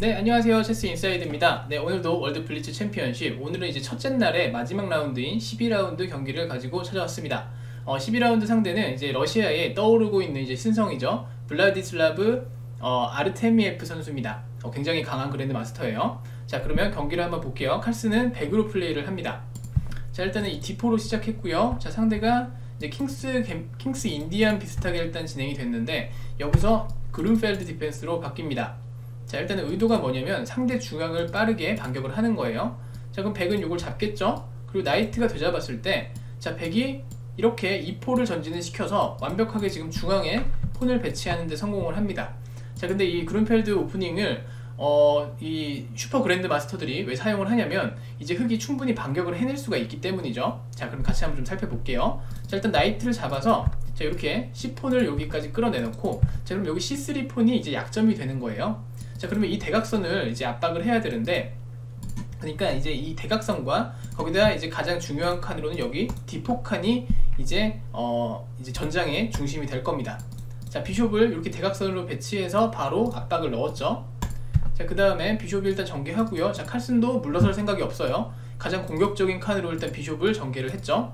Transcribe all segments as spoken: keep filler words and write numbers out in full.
네, 안녕하세요. 체스 인사이드입니다. 네, 오늘도 월드 블리츠 챔피언십, 오늘은 이제 첫째 날의 마지막 라운드인 십이 라운드 경기를 가지고 찾아왔습니다. 어, 십이 라운드 상대는 이제 러시아에 떠오르고 있는 이제 신성이죠. 블라디슬라브 어, 아르테미에프 선수입니다. 어, 굉장히 강한 그랜드 마스터예요. 자, 그러면 경기를 한번 볼게요. 칼스는 백으로 플레이를 합니다. 자, 일단은 이 디포로 시작했고요. 자, 상대가 이제 킹스 겜, 킹스 인디안 비슷하게 일단 진행이 됐는데, 여기서 그룬펠드 디펜스로 바뀝니다. 자, 일단은 의도가 뭐냐면 상대 중앙을 빠르게 반격을 하는 거예요. 자, 그럼 백은 이걸 잡겠죠? 그리고 나이트가 되잡았을 때, 자, 백이 이렇게 이 포를 전진을 시켜서 완벽하게 지금 중앙에 폰을 배치하는 데 성공을 합니다. 자, 근데 이 그룬펠드 오프닝을 어, 이 슈퍼 그랜드 마스터들이 왜 사용을 하냐면 이제 흑이 충분히 반격을 해낼 수가 있기 때문이죠. 자, 그럼 같이 한번 좀 살펴볼게요. 자, 일단 나이트를 잡아서 자, 이렇게 C폰을 여기까지 끌어내놓고, 자, 그럼 여기 씨 쓰리 폰이 이제 약점이 되는 거예요. 자, 그러면 이 대각선을 이제 압박을 해야 되는데, 그러니까 이제 이 대각선과 거기다 이제 가장 중요한 칸으로는 여기 디포 칸이 이제 어 이제 전장의 중심이 될 겁니다. 자, 비숍을 이렇게 대각선으로 배치해서 바로 압박을 넣었죠. 자, 그 다음에 비숍이 일단 전개하고요. 자, 칼슨도 물러설 생각이 없어요. 가장 공격적인 칸으로 일단 비숍을 전개를 했죠.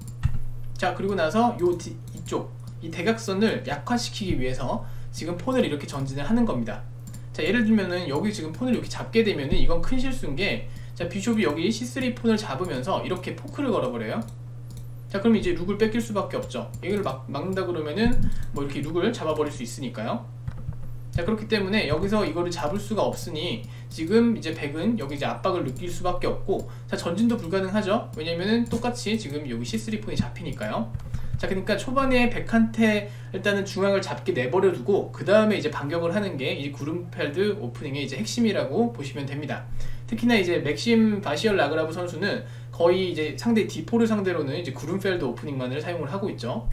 자, 그리고 나서 요 디, 이쪽 이 대각선을 약화시키기 위해서 지금 폰을 이렇게 전진을 하는 겁니다. 자, 예를 들면은 여기 지금 폰을 이렇게 잡게 되면은 이건 큰 실수인 게, 자, 비숍이 여기 씨 쓰리 폰을 잡으면서 이렇게 포크를 걸어버려요. 자, 그럼 이제 룩을 뺏길 수밖에 없죠. 이걸 막, 막는다 그러면은 뭐 이렇게 룩을 잡아버릴 수 있으니까요. 자, 그렇기 때문에 여기서 이거를 잡을 수가 없으니 지금 이제 백은 여기 이제 압박을 느낄 수밖에 없고, 자, 전진도 불가능하죠. 왜냐면은 똑같이 지금 여기 씨 쓰리 폰이 잡히니까요. 자, 그러니까 초반에 백한테 일단은 중앙을 잡게 내버려 두고 그 다음에 이제 반격을 하는 게 이 그룬펠드 오프닝의 이제 핵심이라고 보시면 됩니다. 특히나 이제 맥심 바시얼 라그라브 선수는 거의 이제 상대 디포를 상대로는 이제 그룬펠드 오프닝만을 사용을 하고 있죠.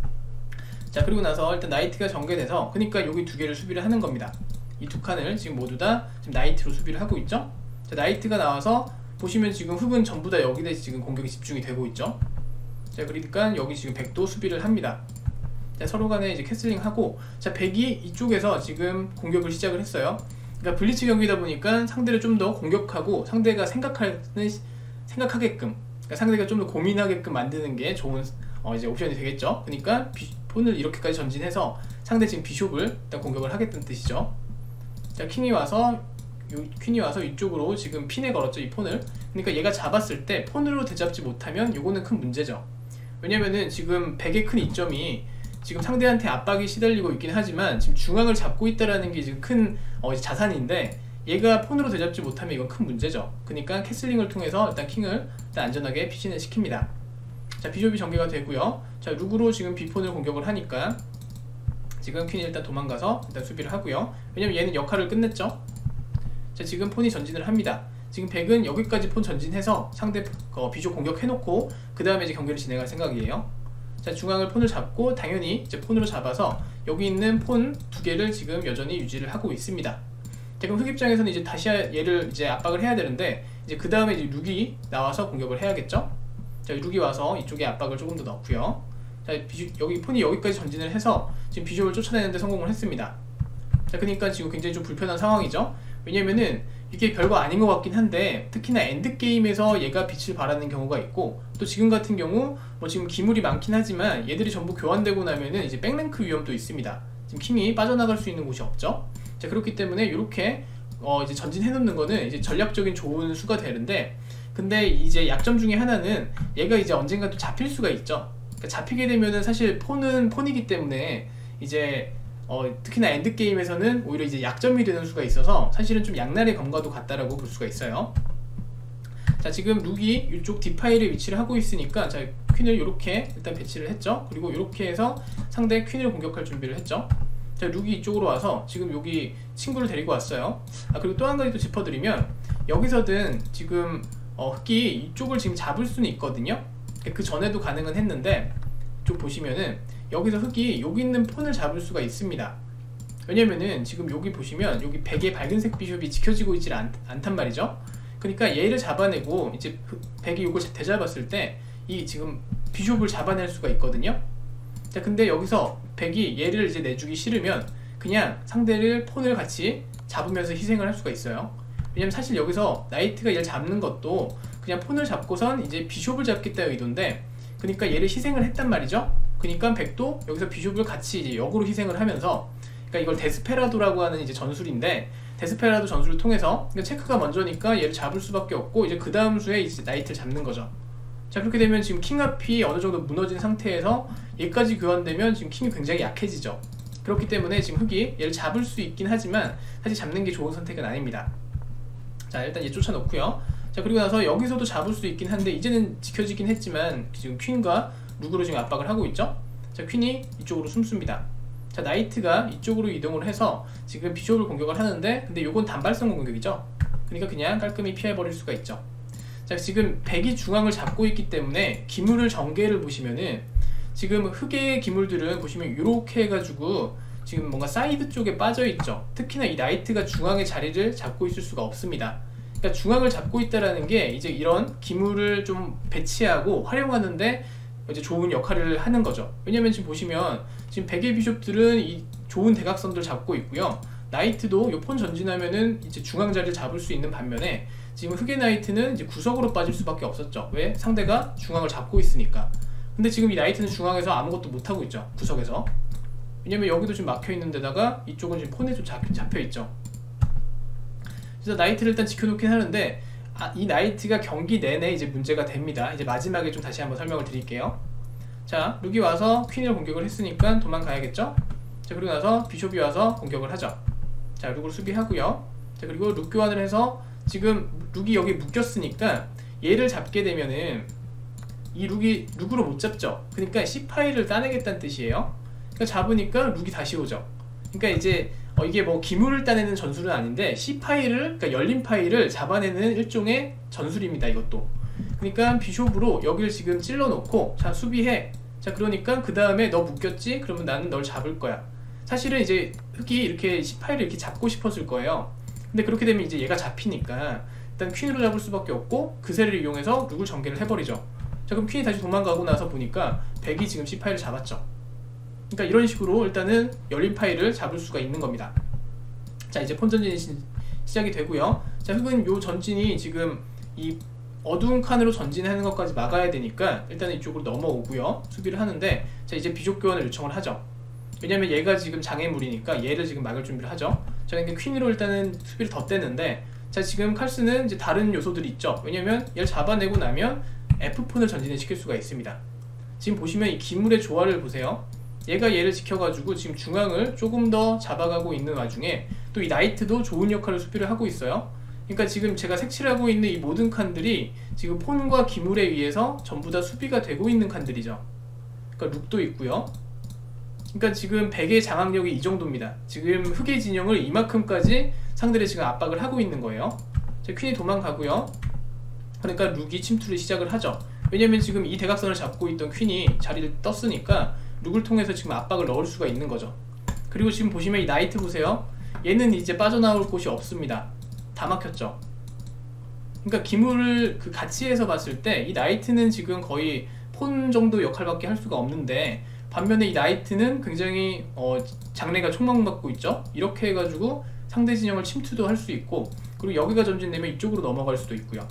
자, 그리고 나서 일단 나이트가 전개돼서, 그러니까 여기 두 개를 수비를 하는 겁니다. 이 두 칸을 지금 모두 다 지금 나이트로 수비를 하고 있죠. 자, 나이트가 나와서 보시면 지금 흑은 전부 다 여기에 지금 공격이 집중이 되고 있죠. 자, 그러니까 여기 지금 백도 수비를 합니다. 자, 서로 간에 이제 캐슬링 하고, 자, 백이 이쪽에서 지금 공격을 시작을 했어요. 그러니까 블리츠 경기다 보니까 상대를 좀 더 공격하고 상대가 생각하는 생각하게끔, 그러니까 상대가 좀 더 고민하게끔 만드는 게 좋은 어, 이제 옵션이 되겠죠. 그러니까 비, 폰을 이렇게까지 전진해서 상대 지금 비숍을 일단 공격을 하겠다는 뜻이죠. 자, 킹이 와서 요, 퀸이 와서 이쪽으로 지금 핀에 걸었죠, 이 폰을. 그러니까 얘가 잡았을 때 폰으로 되잡지 못하면 요거는 큰 문제죠. 왜냐면은 지금 백의 큰 이점이 지금 상대한테 압박이 시달리고 있긴 하지만 지금 중앙을 잡고 있다라는 게 지금 큰 어, 자산인데, 얘가 폰으로 되잡지 못하면 이건 큰 문제죠. 그러니까 캐슬링을 통해서 일단 킹을 일단 안전하게 피신을 시킵니다. 자, 비숍이 전개가 되고요. 자, 룩으로 지금 비폰을 공격을 하니까 지금 퀸이 일단 도망가서 일단 수비를 하고요. 왜냐면 얘는 역할을 끝냈죠. 자, 지금 폰이 전진을 합니다. 지금 백은 여기까지 폰 전진해서 상대 어, 비숍 공격해놓고 그 다음에 이제 경기를 진행할 생각이에요. 자, 중앙을 폰을 잡고 당연히 이제 폰으로 잡아서 여기 있는 폰 두 개를 지금 여전히 유지를 하고 있습니다. 자, 그럼 흑 입장에서는 이제 다시 얘를 이제 압박을 해야 되는데, 이제 그 다음에 이제 룩이 나와서 공격을 해야겠죠. 자, 룩이 와서 이쪽에 압박을 조금 더 넣고요. 자, 비숍, 여기 폰이 여기까지 전진을 해서 지금 비숍을 쫓아내는데 성공을 했습니다. 자, 그러니까 지금 굉장히 좀 불편한 상황이죠. 왜냐면은 이게 별거 아닌 것 같긴 한데, 특히나 엔드게임에서 얘가 빛을 발하는 경우가 있고, 또 지금 같은 경우 뭐 지금 기물이 많긴 하지만 얘들이 전부 교환되고 나면은 이제 백랭크 위험도 있습니다. 지금 킹이 빠져나갈 수 있는 곳이 없죠. 자, 그렇기 때문에 이렇게 어 이제 전진해 놓는 거는 이제 전략적인 좋은 수가 되는데, 근데 이제 약점 중에 하나는 얘가 이제 언젠가 또 잡힐 수가 있죠. 그러니까 잡히게 되면은 사실 폰은 폰이기 때문에 이제 어, 특히나 엔드게임에서는 오히려 이제 약점이 되는 수가 있어서 사실은 좀 양날의 검과도 같다라고 볼 수가 있어요. 자, 지금 룩이 이쪽 뒷파일에 위치를 하고 있으니까, 자, 퀸을 이렇게 일단 배치를 했죠. 그리고 이렇게 해서 상대 퀸을 공격할 준비를 했죠. 자, 룩이 이쪽으로 와서 지금 여기 친구를 데리고 왔어요. 아, 그리고 또 한 가지 또 짚어드리면, 여기서든 지금 어, 흑이 이쪽을 지금 잡을 수는 있거든요. 그 전에도 가능은 했는데, 쪽 보시면은 여기서 흑이 여기 있는 폰을 잡을 수가 있습니다. 왜냐면은 지금 여기 보시면 여기 백의 밝은색 비숍이 지켜지고 있지 않, 않단 말이죠. 그러니까 얘를 잡아내고 이제 백이 이걸 대잡았을 때 이 지금 비숍을 잡아낼 수가 있거든요. 자, 근데 여기서 백이 얘를 이제 내주기 싫으면 그냥 상대를 폰을 같이 잡으면서 희생을 할 수가 있어요. 왜냐면 사실 여기서 나이트가 얘를 잡는 것도 그냥 폰을 잡고선 이제 비숍을 잡겠다의 의도인데, 그러니까 얘를 희생을 했단 말이죠. 그러니까 백도 여기서 비숍을 같이 이제 역으로 희생을 하면서, 그러니까 이걸 데스페라도라고 하는 이제 전술인데, 데스페라도 전술을 통해서 그러니까 체크가 먼저니까 얘를 잡을 수밖에 없고, 이제 그 다음 수에 이제 나이트를 잡는 거죠. 자, 그렇게 되면 지금 킹 앞이 어느 정도 무너진 상태에서 얘까지 교환되면 지금 킹이 굉장히 약해지죠. 그렇기 때문에 지금 흑이 얘를 잡을 수 있긴 하지만 사실 잡는 게 좋은 선택은 아닙니다. 자, 일단 얘 쫓아놓고요. 자, 그리고 나서 여기서도 잡을 수 있긴 한데 이제는 지켜지긴 했지만 지금 퀸과 룩으로 지금 압박을 하고 있죠. 자, 퀸이 이쪽으로 숨습니다. 자, 나이트가 이쪽으로 이동을 해서 지금 비숍을 공격을 하는데, 근데 요건 단발성 공격이죠. 그러니까 그냥 깔끔히 피해버릴 수가 있죠. 자, 지금 백이 중앙을 잡고 있기 때문에 기물을 전개를 보시면은 지금 흑의 기물들은 보시면 이렇게 해가지고 지금 뭔가 사이드 쪽에 빠져있죠. 특히나 이 나이트가 중앙의 자리를 잡고 있을 수가 없습니다. 그러니까 중앙을 잡고 있다라는 게 이제 이런 기물을 좀 배치하고 활용하는데 이제 좋은 역할을 하는 거죠. 왜냐면 지금 보시면 지금 백의 비숍들은 이 좋은 대각선들 잡고 있고요. 나이트도 요 폰 전진하면은 이제 중앙 자리를 잡을 수 있는 반면에 지금 흑의 나이트는 이제 구석으로 빠질 수밖에 없었죠. 왜? 상대가 중앙을 잡고 있으니까. 근데 지금 이 나이트는 중앙에서 아무것도 못하고 있죠. 구석에서. 왜냐면 여기도 지금 막혀 있는 데다가 이쪽은 지금 폰에 좀 잡, 잡혀 있죠. 그래서 나이트를 일단 지켜놓긴 하는데, 아, 이 나이트가 경기 내내 이제 문제가 됩니다. 이제 마지막에 좀 다시 한번 설명을 드릴게요. 자, 룩이 와서 퀸을 공격을 했으니까 도망가야겠죠? 자, 그리고 나서 비숍이 와서 공격을 하죠. 자, 룩을 수비하고요. 자, 그리고 룩 교환을 해서 지금 룩이 여기 묶였으니까 얘를 잡게 되면은 이 룩이 룩으로 못 잡죠. 그러니까 C 파일을 따내겠다는 뜻이에요. 그러니까 잡으니까 룩이 다시 오죠. 그러니까 이제 어 이게 뭐 기물을 따내는 전술은 아닌데 C 파일을, 그러니까 열린 파일을 잡아내는 일종의 전술입니다. 이것도. 그러니까 비숍으로 여기를 지금 찔러 놓고, 자, 수비해. 자, 그러니까 그 다음에 너 묶였지? 그러면 나는 널 잡을 거야. 사실은 이제 흑이 이렇게 C 파일을 이렇게 잡고 싶었을 거예요. 근데 그렇게 되면 이제 얘가 잡히니까 일단 퀸으로 잡을 수밖에 없고 그새를 이용해서 룩을 전개를 해버리죠. 자, 그럼 퀸이 다시 도망가고 나서 보니까 백이 지금 C 파일을 잡았죠. 그러니까 이런 식으로 일단은 열린 파일을 잡을 수가 있는 겁니다. 자, 이제 폰 전진이 시, 시작이 되고요. 자, 흑은 요 전진이 지금 이 어두운 칸으로 전진하는 것까지 막아야 되니까 일단은 이쪽으로 넘어오고요. 수비를 하는데, 자, 이제 비숍 교환을 요청을 하죠. 왜냐면 얘가 지금 장애물이니까 얘를 지금 막을 준비를 하죠. 자, 그러니까 퀸으로 일단은 수비를 덧대는데, 자, 지금 칼스는 이제 다른 요소들이 있죠. 왜냐면 얘를 잡아내고 나면 F폰을 전진을 시킬 수가 있습니다. 지금 보시면 이 기물의 조화를 보세요. 얘가 얘를 지켜가지고 지금 중앙을 조금 더 잡아가고 있는 와중에 또 이 나이트도 좋은 역할을 수비를 하고 있어요. 그러니까 지금 제가 색칠하고 있는 이 모든 칸들이 지금 폰과 기물에 의해서 전부 다 수비가 되고 있는 칸들이죠. 그러니까 룩도 있고요. 그러니까 지금 백의 장악력이 이 정도입니다. 지금 흑의 진영을 이만큼까지 상대를 지금 압박을 하고 있는 거예요. 자, 퀸이 도망가고요. 그러니까 룩이 침투를 시작을 하죠. 왜냐면 지금 이 대각선을 잡고 있던 퀸이 자리를 떴으니까 룩을 통해서 지금 압박을 넣을 수가 있는 거죠. 그리고 지금 보시면 이 나이트 보세요. 얘는 이제 빠져나올 곳이 없습니다. 다 막혔죠. 그러니까 기물을 그 가치에서 봤을 때 이 나이트는 지금 거의 폰 정도 역할밖에 할 수가 없는데, 반면에 이 나이트는 굉장히 어, 장래가 촉망받고 있죠. 이렇게 해가지고 상대 진영을 침투도 할 수 있고, 그리고 여기가 전진되면 이쪽으로 넘어갈 수도 있고요.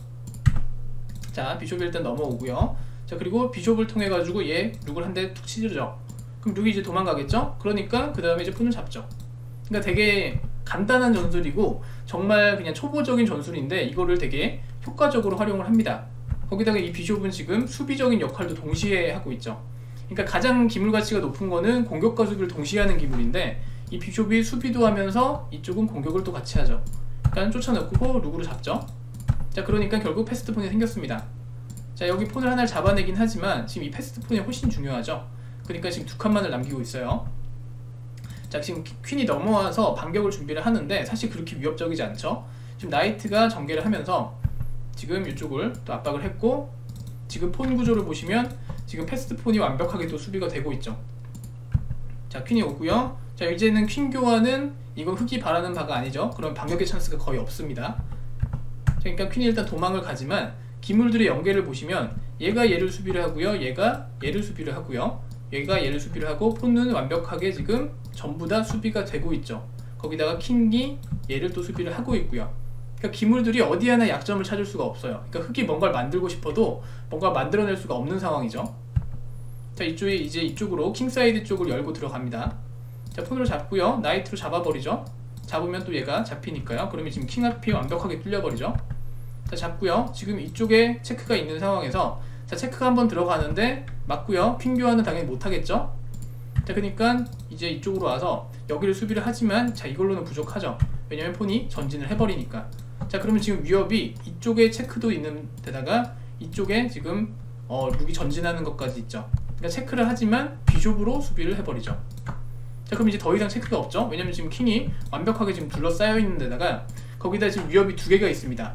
자, 비숍이 일단 넘어오고요. 자, 그리고 비숍을 통해 가지고 얘 룩을 한 대 툭 치르죠. 그럼 룩이 이제 도망가겠죠? 그러니까 그 다음에 이제 폰을 잡죠. 그러니까 되게 간단한 전술이고 정말 그냥 초보적인 전술인데 이거를 되게 효과적으로 활용을 합니다. 거기다가 이 비숍은 지금 수비적인 역할도 동시에 하고 있죠. 그러니까 가장 기물 가치가 높은 거는 공격과 수비를 동시에 하는 기물인데, 이 비숍이 수비도 하면서 이쪽은 공격을 또 같이 하죠. 일단 쫓아놓고 룩으로 잡죠. 자, 그러니까 결국 패스트 폰이 생겼습니다. 자, 여기 폰을 하나를 잡아내긴 하지만 지금 이 패스트 폰이 훨씬 중요하죠. 그러니까 지금 두 칸만을 남기고 있어요. 자, 지금 퀸이 넘어와서 반격을 준비를 하는데 사실 그렇게 위협적이지 않죠. 지금 나이트가 전개를 하면서 지금 이쪽을 또 압박을 했고, 지금 폰 구조를 보시면 지금 패스트 폰이 완벽하게 또 수비가 되고 있죠. 자, 퀸이 오고요. 자, 이제는 퀸 교환은 이건 흑이 바라는 바가 아니죠. 그럼 반격의 찬스가 거의 없습니다. 그러니까 퀸이 일단 도망을 가지만 기물들의 연계를 보시면 얘가 얘를 수비를 하고요, 얘가 얘를 수비를 하고요. 얘가 얘를 수비를 하고 폰은 완벽하게 지금 전부 다 수비가 되고 있죠. 거기다가 킹이 얘를 또 수비를 하고 있고요. 그러니까 기물들이 어디 하나 약점을 찾을 수가 없어요. 그러니까 흑이 뭔가를 만들고 싶어도 뭔가 만들어낼 수가 없는 상황이죠. 자, 이쪽에 이제 이쪽으로 킹사이드 쪽을 열고 들어갑니다. 자, 폰으로 잡고요. 나이트로 잡아버리죠. 잡으면 또 얘가 잡히니까요. 그러면 지금 킹 앞이 완벽하게 뚫려버리죠. 자, 잡고요. 지금 이쪽에 체크가 있는 상황에서 자, 체크가 한번 들어가는데 맞고요. 퀸 교환은 당연히 못하겠죠. 자, 그러니까 이제 이쪽으로 와서 여기를 수비를 하지만 자, 이걸로는 부족하죠. 왜냐면 폰이 전진을 해버리니까. 자, 그러면 지금 위협이 이쪽에 체크도 있는 데다가 이쪽에 지금 어, 룩이 전진하는 것까지 있죠. 그러니까 체크를 하지만 비숍으로 수비를 해버리죠. 자, 그럼 이제 더 이상 체크가 없죠. 왜냐면 지금 킹이 완벽하게 지금 둘러싸여 있는 데다가 거기다 지금 위협이 두 개가 있습니다.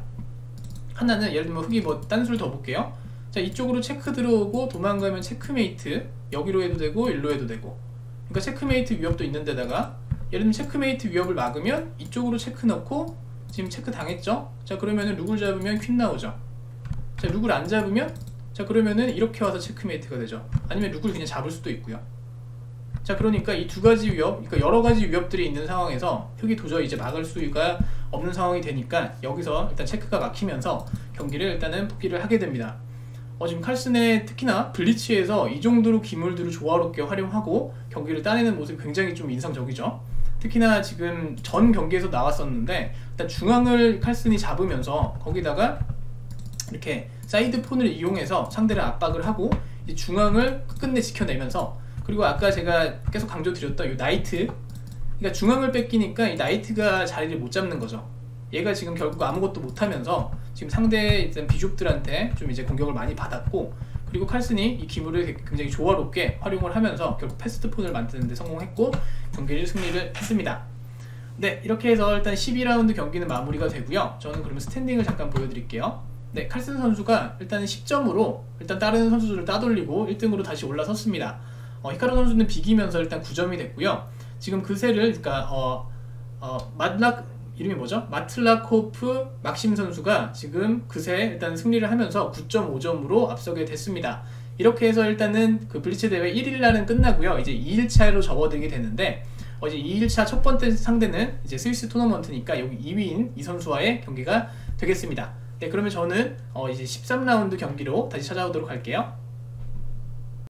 하나는 예를 들면 흑이 뭐 딴 수를 더 볼게요. 자, 이쪽으로 체크 들어오고 도망가면 체크메이트, 여기로 해도 되고 일로 해도 되고. 그러니까 체크메이트 위협도 있는 데다가 예를 들면 체크메이트 위협을 막으면 이쪽으로 체크 넣고 지금 체크 당했죠. 자, 그러면은 룩을 잡으면 퀸 나오죠. 자, 룩을 안 잡으면 자, 그러면은 이렇게 와서 체크메이트가 되죠. 아니면 룩을 그냥 잡을 수도 있고요. 자, 그러니까 이 두 가지 위협, 그러니까 여러 가지 위협들이 있는 상황에서 흑이 도저히 이제 막을 수가 없는 상황이 되니까 여기서 일단 체크가 막히면서 경기를 일단은 포기를 하게 됩니다. 어, 지금 칼슨의 특히나 블리츠에서 이 정도로 기물들을 조화롭게 활용하고 경기를 따내는 모습이 굉장히 좀 인상적이죠. 특히나 지금 전 경기에서 나왔었는데 일단 중앙을 칼슨이 잡으면서 거기다가 이렇게 사이드 폰을 이용해서 상대를 압박을 하고 이 중앙을 끝내 지켜내면서 그리고 아까 제가 계속 강조드렸던 이 나이트, 그러니까 중앙을 뺏기니까 이 나이트가 자리를 못 잡는 거죠. 얘가 지금 결국 아무것도 못하면서 지금 상대 일단 비숍들한테 좀 이제 공격을 많이 받았고, 그리고 칼슨이 이 기물을 굉장히 조화롭게 활용을 하면서 결국 패스트 폰을 만드는 데 성공했고 경기를 승리를 했습니다. 네, 이렇게 해서 일단 십이 라운드 경기는 마무리가 되고요. 저는 그러면 스탠딩을 잠깐 보여드릴게요. 네, 칼슨 선수가 일단 십 점으로 일단 다른 선수들을 따돌리고 일 등으로 다시 올라섰습니다. 어, 히카루 선수는 비기면서 일단 구 점이 됐고요. 지금 그새를 그러니까 어, 어, 마틀락 이름이 뭐죠? 마틀라코프 막심 선수가 지금 그새 일단 승리를 하면서 구 점 오 점으로 앞서게 됐습니다. 이렇게 해서 일단은 그 블리츠 대회 일 일 날은 끝나고요. 이제 이 일 차로 접어들게 되는데 어, 이제 이 일 차 첫 번째 상대는 이제 스위스 토너먼트니까 여기 이 위인 이 선수와의 경기가 되겠습니다. 네, 그러면 저는 어, 이제 십삼 라운드 경기로 다시 찾아오도록 할게요.